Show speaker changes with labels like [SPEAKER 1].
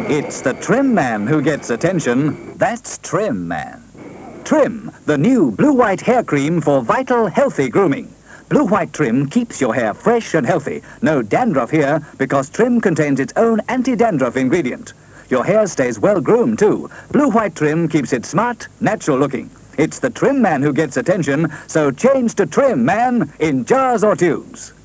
[SPEAKER 1] It's the Trim Man who gets attention. That's Trim Man. Trim, the new blue-white hair cream for vital, healthy grooming. Blue-white Trim keeps your hair fresh and healthy. No dandruff here because Trim contains its own anti-dandruff ingredient. Your hair stays well-groomed, too. Blue-white Trim keeps it smart, natural-looking. It's the Trim Man who gets attention, so change to Trim Man in jars or tubes.